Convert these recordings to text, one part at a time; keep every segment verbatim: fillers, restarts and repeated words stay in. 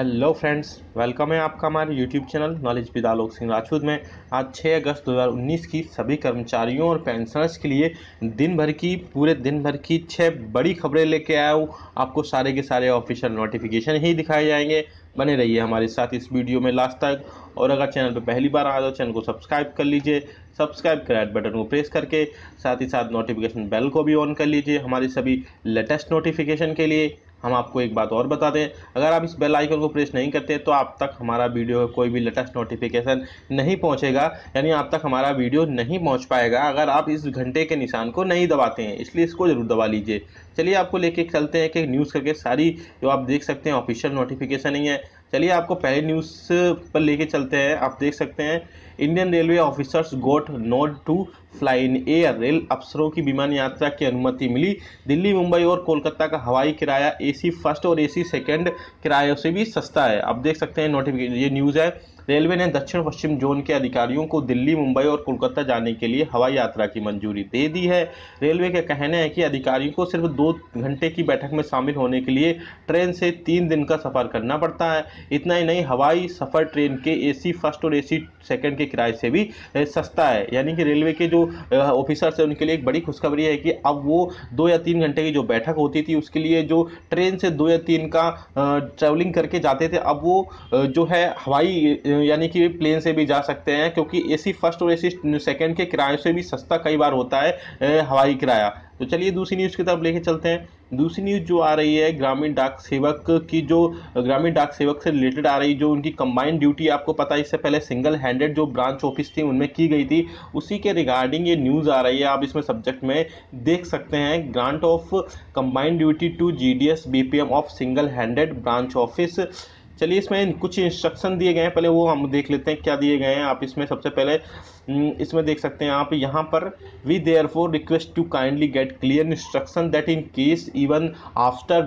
Hello friends, welcome है आपका हमारे YouTube channel knowledge with Alok Singh Rajput में। आज छह अगस्त दो हज़ार उन्नीस की सभी कर्मचारियों और पेंशनर्स के लिए दिन भर की पूरे दिन भर की छह बड़ी खबरें लेके आया हूँ। आपको सारे के सारे ऑफिशियल नोटिफिकेशन ही दिखाए जाएंगे। बने रहिए हमारे साथ इस वीडियो में लास्ट तक। और अगर चैनल पर पहली बार आए तो चैनल को सब्सक्राइब कर लीजिए। सब्सक्राइब कर रेड बटन को प्रेस करके साथ ही साथ नोटिफिकेशन बेल को भी ऑन कर लीजिए हमारी सभी लेटेस्ट नोटिफिकेशन के लिए। हम आपको एक बात और बता दें, अगर आप इस बेल आइकन को प्रेस नहीं करते तो आप तक हमारा वीडियो का कोई भी लेटेस्ट नोटिफिकेशन नहीं पहुंचेगा, यानी आप तक हमारा वीडियो नहीं पहुंच पाएगा अगर आप इस घंटे के निशान को नहीं दबाते हैं, इसलिए इसको जरूर दबा लीजिए। चलिए आपको लेके चलते हैं कि न्यूज़ करके सारी जो आप देख सकते हैं ऑफिशियल नोटिफिकेशन ही है। चलिए आपको पहले न्यूज़ पर लेके चलते हैं। आप देख सकते हैं Indian railway officers got nod to fly in air. Rail अफसरों की विमान यात्रा की अनुमति मिली। दिल्ली, मुंबई और कोलकाता का हवाई किराया एसी फर्स्ट और एसी सेकंड किरायों से भी सस्ता है। आप देख सकते हैं नोटिफिकेशन, ये न्यूज़ है। रेलवे ने दक्षिण पश्चिम जोन के अधिकारियों को दिल्ली, मुंबई और कोलकाता जाने के लिए हवाई यात्रा की मंजूरी दे दी है। रेलवे का कहना है कि अधिकारियों को सिर्फ दो घंटे की बैठक में शामिल होने के लिए ट्रेन से तीन दिन का सफर करना पड़ता है। इतना ही नहीं, हवाई सफर ट्रेन के एसी फर्स्ट और एसी सेकंड के किराए से भी सस्ता है। यानी कि रेलवे के जो ऑफिसर्स हैं उनके लिए एक बड़ी खुशखबरी है कि अब वो दो या तीन घंटे की जो बैठक होती थी उसके लिए जो ट्रेन से दो या तीन का ट्रैवलिंग करके जाते थे, अब वो जो है हवाई यानी कि प्लेन से भी जा सकते हैं, क्योंकि एसी फर्स्ट और एसी सेकंड के किराए से भी सस्ता कई बार होता है हवाई किराया। तो चलिए दूसरी न्यूज़ की तरफ लेके चलते हैं। दूसरी न्यूज़ जो आ रही है ग्रामीण डाक सेवक की, जो ग्रामीण डाक सेवक से रिलेटेड आ रही, जो उनकी कंबाइंड ड्यूटी आपको पता है इससे पहले सिंगल हैंडेड जो ब्रांच ऑफिस थी उनमें की गई थी, उसी के रिगार्डिंग ये न्यूज़ आ रही है। आप इसमें सब्जेक्ट में देख सकते हैं grant of combined duty to GDS BPM of single handed branch office. चलिए इसमें कुछ इंस्ट्रक्शन दिए गए हैं, पहले वो हम देख लेते हैं क्या दिए गए हैं। आप इसमें सबसे पहले इसमें देख सकते हैं आप यहाँ पर, we therefore request to kindly get clear instruction that in case even after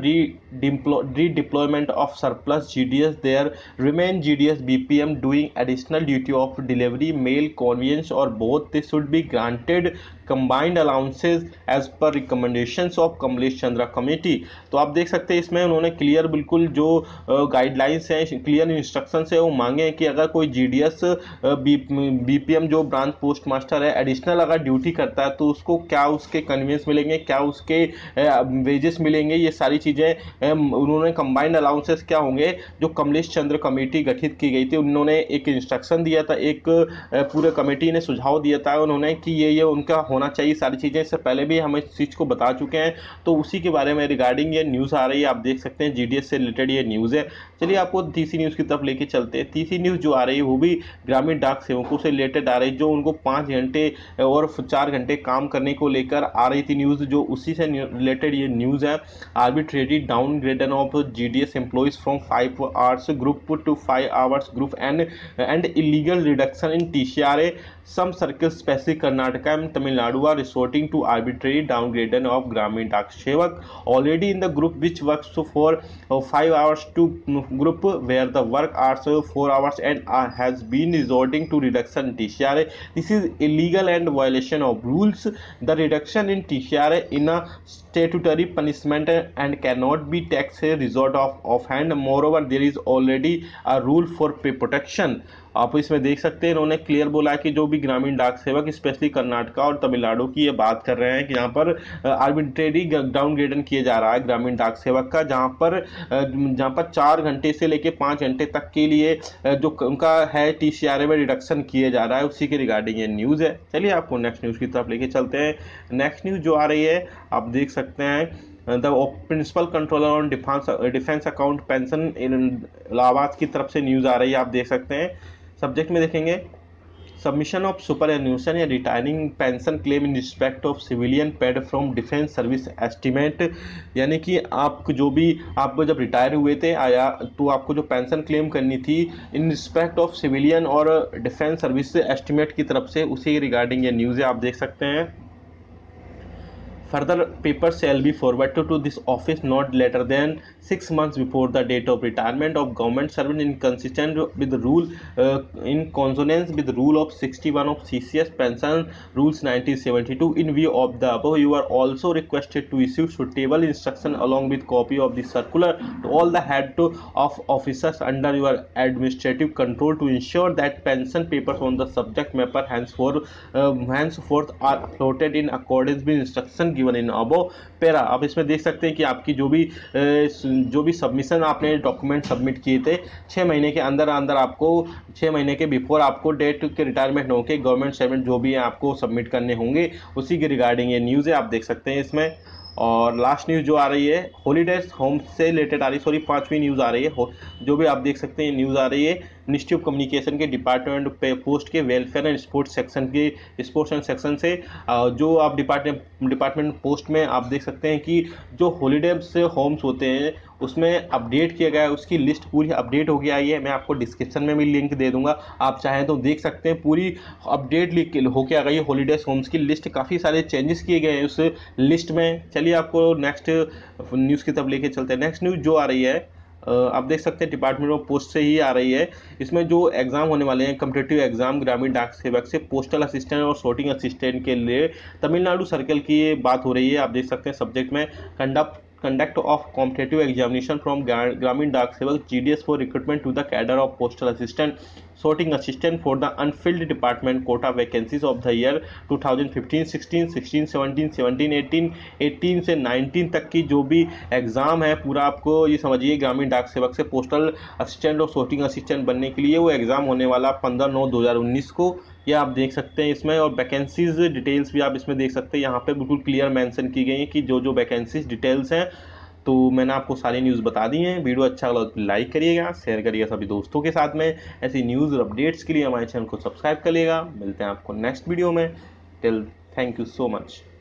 redeployment of surplus GDS there remain GDS BPM doing additional duty of delivery mail convenience और both this should be granted combined allowances as per recommendations of Kamlesh Chandra committee. तो आप देख सकते हैं इसमें उन्होंने clear बिल्कुल जो गाइडलाइंस हैं, क्लियर इंस्ट्रक्शंस है वो मांगे हैं कि अगर कोई जीडीएस बीपीएम जो ब्रांच पोस्ट मास्टर है एडिशनल अगर ड्यूटी करता है तो उसको क्या उसके कन्वीनियंस मिलेंगे, क्या उसके वेजेस मिलेंगे, ये सारी चीज़ें उन्होंने कंबाइंड अलाउंसेस क्या होंगे जो कमलेश चंद्र कमेटी गठित की गई थी उन्होंने एक इंस्ट्रक्शन दिया था, एक पूरे कमेटी ने सुझाव दिया था उन्होंने कि ये ये उनका होना चाहिए सारी चीज़ें। इससे पहले भी हम इस चीज़ को बता चुके हैं, तो उसी के बारे में रिगार्डिंग ये न्यूज़ आ रही है। आप देख सकते हैं जीडीएस से रिलेटेड ये न्यूज़ है। चलिए आपको तीसरी न्यूज़ की तरफ लेके चलते हैं। तीसरी न्यूज़ जो आ रही है वो भी ग्रामीण डाक सेवकों से रिलेटेड आ रही है, जो उनको पाँच घंटे और चार घंटे काम करने को लेकर आ रही थी न्यूज़, जो उसी से रिलेटेड ये न्यूज़ है। Arbitrary downgradation of GDS employees from five hours group to five hours group and and illegal reduction in TCRA some circles especially Karnataka and Tamil Nadu are resorting to arbitrary downgrading of Gramin Dak Sevak already in the group which works for uh, five hours to group where the work hours uh, four hours and uh, has been resorting to reduction in T C R A. This is illegal and violation of rules. The reduction in T C R A in a statutory punishment and cannot be tax resort of offhand. Moreover, there is already a rule for pay protection. आप इसमें देख सकते हैं इन्होंने clear बोला कि जो भी ग्रामीण डाक सेवक स्पेशली कर्नाटका और तमिलनाडु की ये बात कर रहे हैं कि यहाँ पर आर्बिट्रेरी डाउनग्रेडन किया जा रहा है ग्रामीण डाक सेवक का, जहाँ पर जहाँ पर चार घंटे से लेके पाँच घंटे तक के लिए जो उनका है टीसीआरए में रिडक्शन किया जा रहा है, उसी के रिगार्डिंग ये न्यूज़ है। चलिए आपको नेक्स्ट न्यूज़ की तरफ लेके चलते हैं। नेक्स्ट न्यूज़ जो आ रही है आप देख सकते हैं, the principal controller on defence defence account pension Allahabad की तरफ से न्यूज़ आ रही है। आप देख सकते हैं सब्जेक्ट में देखेंगे, सबमिशन ऑफ सुपर एन्यूशन या retiring pension claim in respect of civilian paid from defence service estimate. यानी कि आप जो भी आपको जब रिटायर हुए थे आया तो आपको जो पेंशन क्लेम करनी थी इन रिस्पेक्ट ऑफ सिविलियन और डिफेंस सर्विस एस्टिमेट की तरफ से, उसी रिगार्डिंग ये न्यूज़ है। आप देख सकते हैं Further papers shall be forwarded to this office not later than six months before the date of retirement of government servant in consistent with the rule uh, in consonance with the rule of sixty-one of C C S Pension Rules nineteen seventy-two. In view of the above, you are also requested to issue suitable instruction along with copy of the circular to all the head to, of officers under your administrative control to ensure that pension papers on the subject matter henceforth uh, henceforth are uploaded in accordance with instruction given in above para. आप इसमें देख सकते हैं कि आपकी जो भी जो भी सबमिशन आपने डॉक्यूमेंट सबमिट किए थे छः महीने के अंदर अंदर आपको छः महीने के बिफोर आपको डेट के रिटायरमेंट हो के गवर्नमेंट सर्वेंट जो भी है आपको सबमिट करने होंगे, उसी के रिगार्डिंग ये न्यूज़ है, आप देख सकते हैं इसमें। और लास्ट न्यूज़ जो आ रही है हॉलीडेज होम से रिलेटेड आ रही है, सॉरी पांचवी न्यूज़ आ रही है, जो भी आप देख सकते हैं न्यूज़ आ रही है मिनिस्ट्री ऑफ कम्युनिकेशन के डिपार्टमेंट पे पोस्ट के वेलफेयर एंड स्पोर्ट्स सेक्शन के स्पोर्ट्स एंड सेक्शन से जो आप डिपार्टमेंट डिपार्टमेंट पोस्ट में आप देख सकते हैं कि जो हॉलीडेज होम्स होते हैं उसमें अपडेट किया गया है, उसकी लिस्ट पूरी अपडेट हो गया आई है। मैं आपको डिस्क्रिप्शन में भी लिंक दे दूंगा, आप चाहें तो देख सकते हैं। पूरी अपडेट होके आ गई है हॉलीडेज होम्स की लिस्ट, काफ़ी सारे चेंजेस किए गए हैं उस लिस्ट में। चलिए आपको नेक्स्ट न्यूज़ की तरफ लेके चलते हैं। नेक्स्ट न्यूज़ जो आ रही है आप देख सकते हैं डिपार्टमेंट ऑफ पोस्ट से ही आ रही है। इसमें जो एग्जाम होने वाले हैं कॉम्पिटिटिव एग्जाम ग्रामीण डाक सेवक से पोस्टल असिस्टेंट और सॉर्टिंग असिस्टेंट के लिए तमिलनाडु सर्कल की ये बात हो रही है। आप देख सकते हैं सब्जेक्ट में conduct conduct of competitive examination from Gramin Dak Sevak G D S for recruitment to the cadre of postal assistant sorting assistant for the unfilled department quota vacancies of the year twenty fifteen sixteen, sixteen seventeen, seventeen eighteen, eighteen से nineteen तक की जो भी exam है पूरा आपको ये समझिए ग्रामीण डाक सेवक से पोस्टल असिस्टेंट और सॉर्टिंग असिस्टेंट बनने के लिए वो एग्ज़ाम होने वाला पंद्रह नौ दो हज़ार उन्नीस को, ये आप देख सकते हैं इसमें। और वैकेंसीज डिटेल्स भी आप इसमें देख सकते हैं, यहाँ पे बिल्कुल क्लियर मेंशन की गई है कि जो जो वैकेंसीज डिटेल्स हैं। तो मैंने आपको सारी न्यूज़ बता दी हैं। वीडियो अच्छा लगा तो लाइक करिएगा, शेयर करिएगा सभी दोस्तों के साथ में। ऐसी न्यूज़ और अपडेट्स के लिए हमारे चैनल को सब्सक्राइब करिएगा। मिलते हैं आपको नेक्स्ट वीडियो में। Till thank you so much.